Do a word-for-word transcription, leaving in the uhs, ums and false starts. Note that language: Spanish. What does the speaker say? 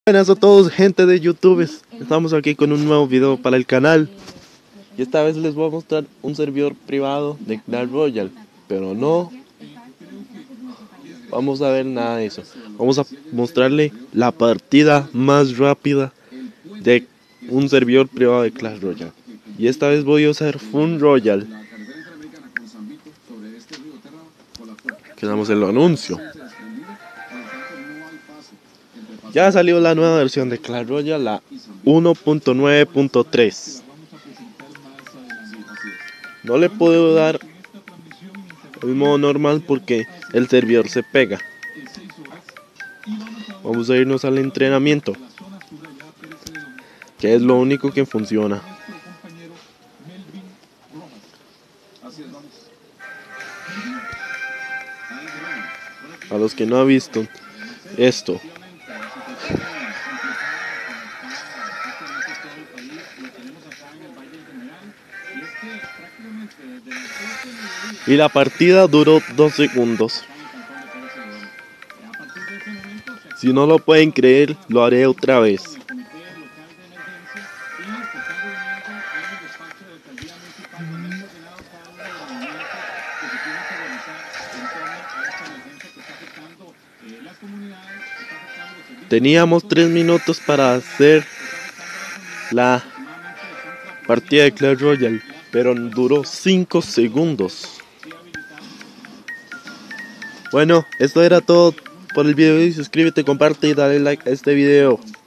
Buenas a todos, gente de YouTube. Estamos aquí con un nuevo video para el canal. Y esta vez les voy a mostrar un servidor privado de Clash Royale. Pero no vamos a ver nada de eso. Vamos a mostrarle la partida más rápida de un servidor privado de Clash Royale. Y esta vez voy a usar Fun Royale. Quedamos el anuncio. Ya salió la nueva versión de Clash Royale, la uno punto nueve punto tres. No le puedo dar el modo normal porque el servidor se pega. Vamos a irnos al entrenamiento, que es lo único que funciona. A los que no han visto esto, y la partida duró dos segundos. Si no lo pueden creer, lo haré otra vez. Teníamos tres minutos para hacer la partida de Clash Royale, pero duró cinco segundos. Bueno, esto era todo por el video. Y suscríbete, comparte y dale like a este video.